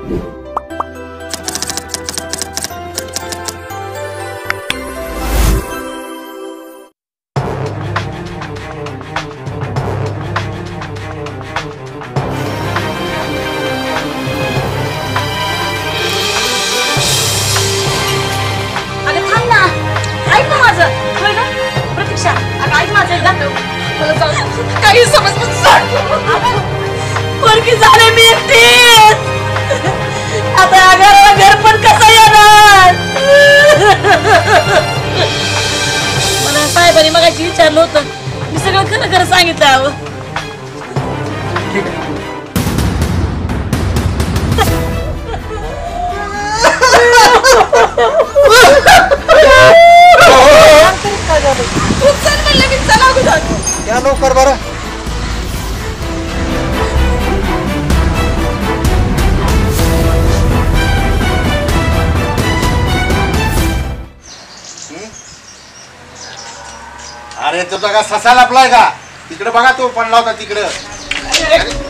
काही समजत पोरगी झाले मी आता घर पण कसं येणार मला साहेबांनी मगाशी विचारलं होतं मी सगळं खरं खरं सांगितलं हवं क्या लवकर बरं अरे तुझा का ससा लपलाय का तिकडे बघा तो पडला होता तिकडं